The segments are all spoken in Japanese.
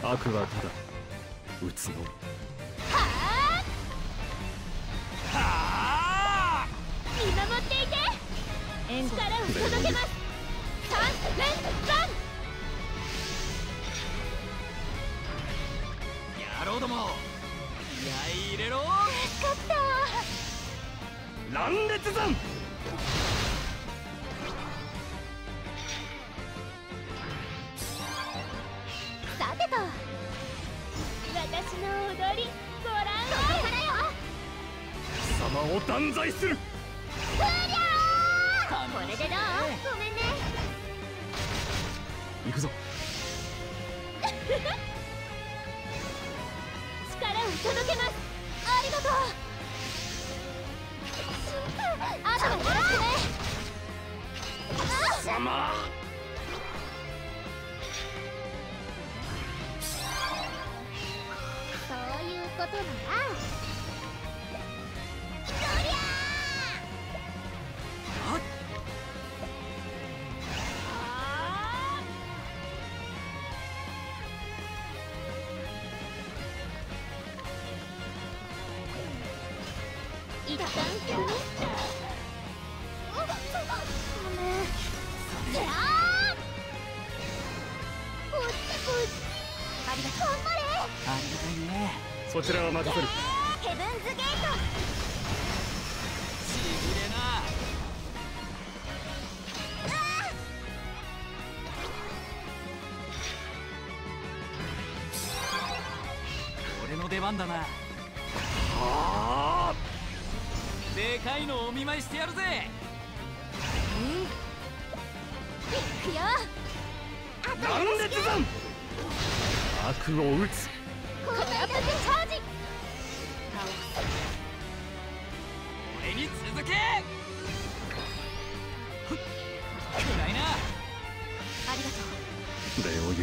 悪はただ打つのみ。 見守っていて。力を届けます。3連番。 野郎ども、気合い入れろ。 助かった。 乱烈山。 さてと、私の踊りご覧あれ。 貴様を断罪する。 これでどう？ごめんね。 行くぞ。 力を届けます。ありがとう。あとはよろしくね。 貴様。 そういうことなら。そりゃ一旦休憩。ごめん。じゃあこっちありがとう。頑張れ。 ありがたいね。 そちらは任せる。 ヘブンズゲート。 しびれな。俺の出番だな。 ああ。 でかいのをお見舞いしてやるぜ。 いくよ。 乱烈山。悪を打つ。 コーナーチャージ。 俺に続け。くらいな。 ありがとう。 礼を言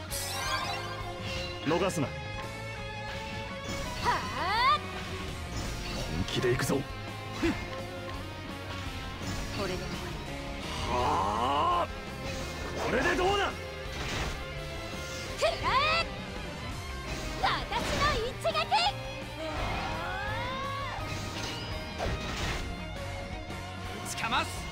う。逃すな。 はあ。 本気で行くぞ。 これで終わはあ。これでどうだ。 り。くらえ。私の一撃。 打ちかます。